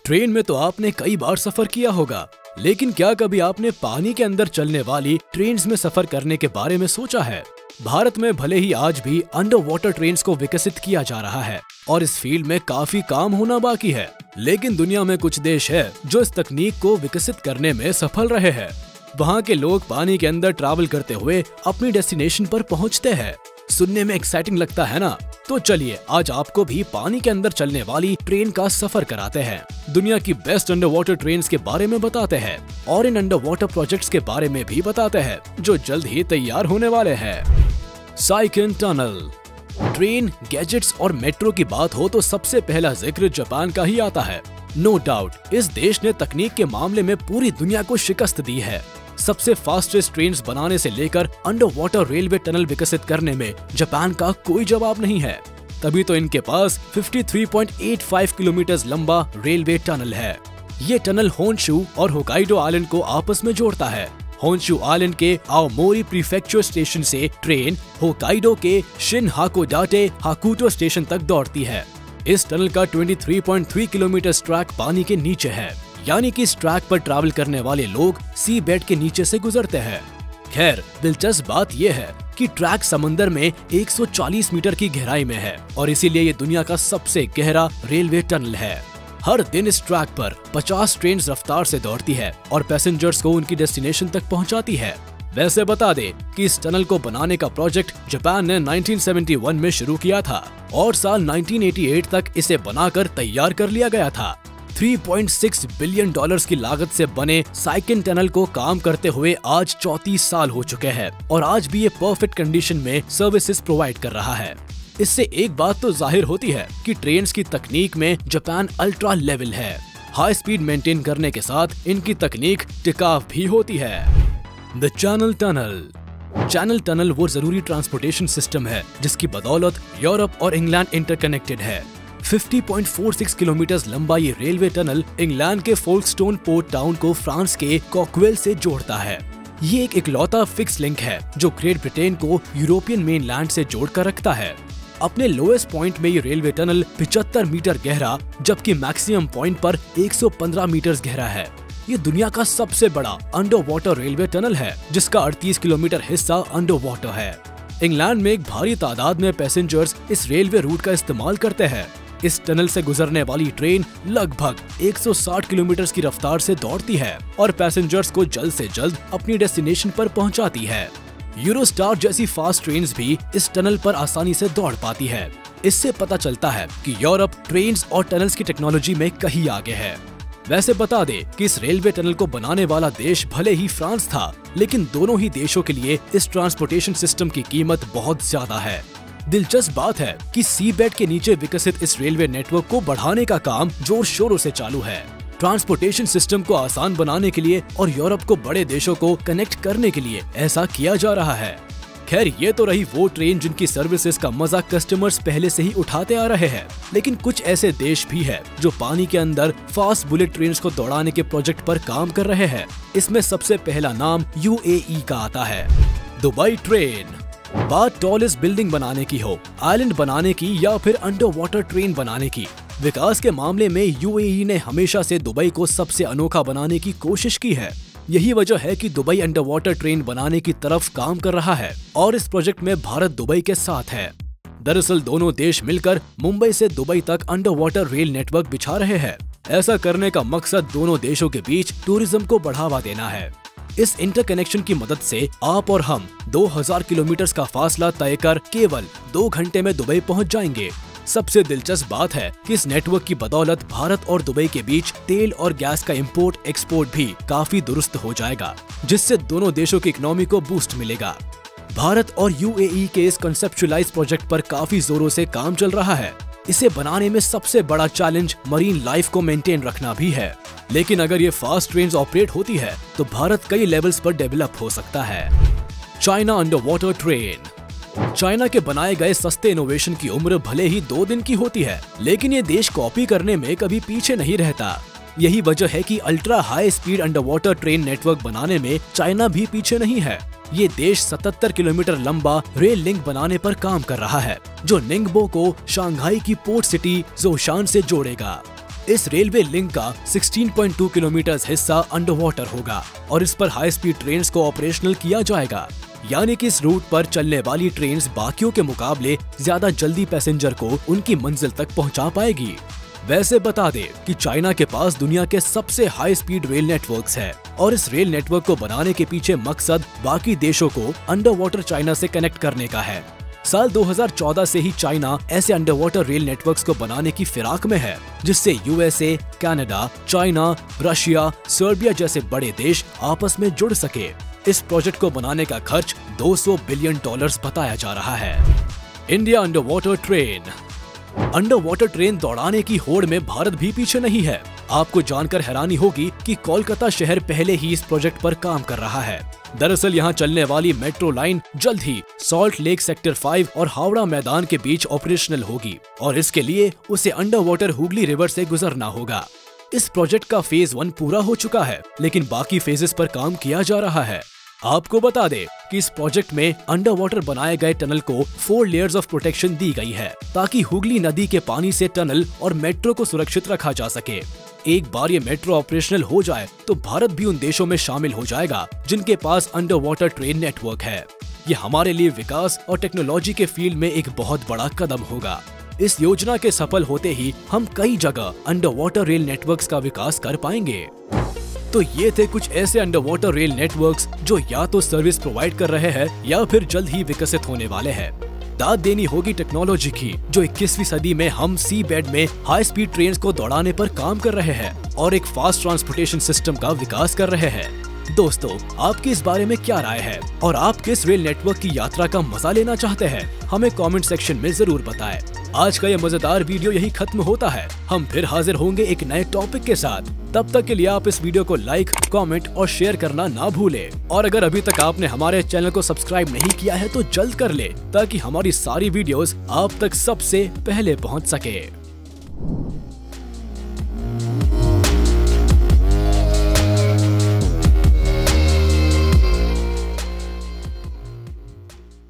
Train में तो आपने कई बार सफर किया होगा, लेकिन क्या कभी आपने पानी के अंदर चलने वाली ट्रेन में सफर करने के बारे में सोचा है? भारत में भले ही आज भी अंडर वाटर ट्रेन को विकसित किया जा रहा है और इस फील्ड में काफी काम होना बाकी है, लेकिन दुनिया में कुछ देश है जो इस तकनीक को विकसित करने में सफल रहे हैं। वहाँ के लोग पानी के अंदर ट्रैवल करते हुए अपनी डेस्टिनेशन पर पहुँचते हैं। सुनने में एक्साइटिंग लगता है ना? तो चलिए आज आपको भी पानी के अंदर चलने वाली ट्रेन का सफर कराते हैं। दुनिया की बेस्ट अंडर वाटर ट्रेन के बारे में बताते हैं और इन अंडर वाटर प्रोजेक्ट्स के बारे में भी बताते हैं जो जल्द ही तैयार होने वाले हैं। Seikan tunnel. ट्रेन, गैजेट्स और मेट्रो की बात हो तो सबसे पहला जिक्र जापान का ही आता है। नो डाउट इस देश ने तकनीक के मामले में पूरी दुनिया को शिकस्त दी है। सबसे फास्टेस्ट ट्रेन्स बनाने से लेकर अंडर वाटर रेलवे टनल विकसित करने में जापान का कोई जवाब नहीं है। तभी तो इनके पास 53.85 किलोमीटर लंबा रेलवे टनल है। ये टनल होन्शु और होकाइडो आइलैंड को आपस में जोड़ता है। होन्शु आइलैंड के आओमोरी प्रीफेक्चर स्टेशन से ट्रेन होकाइडो के शिन हाकोडाटे हाकुटो स्टेशन तक दौड़ती है। इस टनल का 23.3 किलोमीटर ट्रैक पानी के नीचे है, यानी कि इस ट्रैक पर ट्रैवल करने वाले लोग सी बेड के नीचे से गुजरते हैं। खैर, दिलचस्प बात यह है कि ट्रैक समंदर में 140 मीटर की गहराई में है और इसीलिए ये दुनिया का सबसे गहरा रेलवे टनल है। हर दिन इस ट्रैक पर 50 ट्रेन रफ्तार से दौड़ती है और पैसेंजर्स को उनकी डेस्टिनेशन तक पहुंचाती है। वैसे बता दे कि इस टनल को बनाने का प्रोजेक्ट जापान ने 1971 में शुरू किया था और साल 1988 तक इसे बनाकर तैयार कर लिया गया था। 3.6 बिलियन डॉलर्स की लागत से बने साइकिन टनल को काम करते हुए आज 34 साल हो चुके हैं और आज भी ये परफेक्ट कंडीशन में सर्विसेज प्रोवाइड कर रहा है। इससे एक बात तो जाहिर होती है कि ट्रेन्स की तकनीक में जापान अल्ट्रा लेवल है। हाई स्पीड मेंटेन करने के साथ इनकी तकनीक टिकाऊ भी होती है। The channel tunnel. Channel tunnel वो जरूरी ट्रांसपोर्टेशन सिस्टम है जिसकी बदौलत यूरोप और इंग्लैंड इंटरकनेक्टेड है। 50.46 किलोमीटर लंबा ये रेलवे टनल इंग्लैंड के फोल्कस्टोन पोर्ट टाउन को फ्रांस के कॉकवेल से जोड़ता है। ये एक इकलौता फिक्स लिंक है जो ग्रेट ब्रिटेन को यूरोपियन मेनलैंड से जोड़कर रखता है। अपने लोएस्ट पॉइंट में ये रेलवे टनल 75 मीटर गहरा जबकि मैक्सिमम पॉइंट पर 115 मीटर गहरा है। ये दुनिया का सबसे बड़ा अंडर वाटर रेलवे टनल है जिसका 38 किलोमीटर हिस्सा अंडर वाटर है। इंग्लैंड में एक भारी तादाद में पैसेंजर्स इस रेलवे रूट का इस्तेमाल करते हैं। इस टनल से गुजरने वाली ट्रेन लगभग 160 किलोमीटर की रफ्तार से दौड़ती है और पैसेंजर्स को जल्द से जल्द अपनी डेस्टिनेशन पर पहुंचाती है। यूरोस्टार जैसी फास्ट ट्रेन्स भी इस टनल पर आसानी से दौड़ पाती है। इससे पता चलता है कि यूरोप ट्रेन्स और टनल्स की टेक्नोलॉजी में कहीं आगे है। वैसे बता दे कि इस रेलवे टनल को बनाने वाला देश भले ही फ्रांस था, लेकिन दोनों ही देशों के लिए इस ट्रांसपोर्टेशन सिस्टम की कीमत बहुत ज्यादा है। दिलचस्प बात है कि सी बेड के नीचे विकसित इस रेलवे नेटवर्क को बढ़ाने का काम जोर शोरों से चालू है। ट्रांसपोर्टेशन सिस्टम को आसान बनाने के लिए और यूरोप को बड़े देशों को कनेक्ट करने के लिए ऐसा किया जा रहा है। खैर, ये तो रही वो ट्रेन जिनकी सर्विसेज का मजा कस्टमर्स पहले से ही उठाते आ रहे हैं, लेकिन कुछ ऐसे देश भी है जो पानी के अंदर फास्ट बुलेट ट्रेन को दौड़ाने के प्रोजेक्ट पर काम कर रहे हैं। इसमें सबसे पहला नाम UAE का आता है। Dubai train. बात टॉलेस्ट बिल्डिंग बनाने की हो, आइलैंड बनाने की या फिर अंडर वाटर ट्रेन बनाने की, विकास के मामले में UAE ने हमेशा से दुबई को सबसे अनोखा बनाने की कोशिश की है। यही वजह है कि दुबई अंडर वाटर ट्रेन बनाने की तरफ काम कर रहा है और इस प्रोजेक्ट में भारत दुबई के साथ है। दरअसल दोनों देश मिलकर मुंबई से दुबई तक अंडर वाटर रेल नेटवर्क बिछा रहे हैं। ऐसा करने का मकसद दोनों देशों के बीच टूरिज्म को बढ़ावा देना है। इस इंटरकनेक्शन की मदद से आप और हम 2000 किलोमीटर का फासला तय कर केवल 2 घंटे में दुबई पहुंच जाएंगे। सबसे दिलचस्प बात है कि इस नेटवर्क की बदौलत भारत और दुबई के बीच तेल और गैस का इंपोर्ट एक्सपोर्ट भी काफी दुरुस्त हो जाएगा, जिससे दोनों देशों की इकोनॉमी को बूस्ट मिलेगा। भारत और UAE के इस कंसेप्चुअलाइज प्रोजेक्ट पर काफी जोरों से काम चल रहा है। इसे बनाने में सबसे बड़ा चैलेंज मरीन लाइफ को मेंटेन रखना भी है, लेकिन अगर ये फास्ट ट्रेन ऑपरेट होती है तो भारत कई लेवल्स पर डेवलप हो सकता है। China under water train. China के बनाए गए सस्ते इनोवेशन की उम्र भले ही 2 दिन की होती है, लेकिन ये देश कॉपी करने में कभी पीछे नहीं रहता। यही वजह है कि ultra high speed under water train network बनाने में चाइना भी पीछे नहीं है। ये देश 77 किलोमीटर लंबा रेल लिंक बनाने पर काम कर रहा है, जो निंगबो को शंघाई की पोर्ट सिटी जोशान से जोड़ेगा। इस रेलवे लिंक का 16.2 किलोमीटर हिस्सा अंडर वाटर होगा और इस पर हाई स्पीड ट्रेन्स को ऑपरेशनल किया जाएगा। यानी कि इस रूट पर चलने वाली ट्रेन्स बाकियों के मुकाबले ज्यादा जल्दी पैसेंजर को उनकी मंजिल तक पहुंचा पाएगी। वैसे बता दे कि चाइना के पास दुनिया के सबसे हाई स्पीड रेल नेटवर्क्स है और इस रेल नेटवर्क को बनाने के पीछे मकसद बाकी देशों को अंडर वाटर चाइना से कनेक्ट करने का है। साल 2014 से ही चाइना ऐसे अंडर वाटर रेल नेटवर्क्स को बनाने की फिराक में है, जिससे USA, Canada, China, Russia, Serbia जैसे बड़े देश आपस में जुड़ सके। इस प्रोजेक्ट को बनाने का खर्च $200 बिलियन बताया जा रहा है। India under water train. Under water train दौड़ाने की होड़ में भारत भी पीछे नहीं है। आपको जानकर हैरानी होगी कि कोलकाता शहर पहले ही इस प्रोजेक्ट पर काम कर रहा है। दरअसल यहाँ चलने वाली मेट्रो लाइन जल्द ही सॉल्ट लेक सेक्टर 5 और हावड़ा मैदान के बीच ऑपरेशनल होगी और इसके लिए उसे अंडर वाटर हुगली रिवर से गुजरना होगा। इस प्रोजेक्ट का फेज 1 पूरा हो चुका है, लेकिन बाकी फेजेस पर काम किया जा रहा है। आपको बता दे कि इस प्रोजेक्ट में अंडर वाटर बनाए गए टनल को 4 लेयर्स ऑफ प्रोटेक्शन दी गई है, ताकि हुगली नदी के पानी से टनल और मेट्रो को सुरक्षित रखा जा सके। एक बार ये मेट्रो ऑपरेशनल हो जाए तो भारत भी उन देशों में शामिल हो जाएगा जिनके पास अंडर वाटर ट्रेन नेटवर्क है। ये हमारे लिए विकास और टेक्नोलॉजी के फील्ड में एक बहुत बड़ा कदम होगा। इस योजना के सफल होते ही हम कई जगह अंडर वाटर रेल नेटवर्क्स का विकास कर पाएंगे। तो ये थे कुछ ऐसे अंडर वाटर रेल नेटवर्क्स जो या तो सर्विस प्रोवाइड कर रहे हैं या फिर जल्द ही विकसित होने वाले हैं। दाद देनी होगी टेक्नोलॉजी की, जो 21वीं सदी में हम सी बेड में हाई स्पीड ट्रेन्स को दौड़ाने पर काम कर रहे हैं और एक फास्ट ट्रांसपोर्टेशन सिस्टम का विकास कर रहे हैं। दोस्तों, आपकी इस बारे में क्या राय है और आप किस रेल नेटवर्क की यात्रा का मजा लेना चाहते हैं? हमें कमेंट सेक्शन में जरूर बताएं। आज का ये मजेदार वीडियो यही खत्म होता है। हम फिर हाजिर होंगे एक नए टॉपिक के साथ। तब तक के लिए आप इस वीडियो को लाइक, कमेंट और शेयर करना ना भूलें। और अगर अभी तक आपने हमारे चैनल को सब्सक्राइब नहीं किया है तो जल्द कर ले, ताकि हमारी सारी वीडियोस आप तक सबसे पहले पहुंच सके।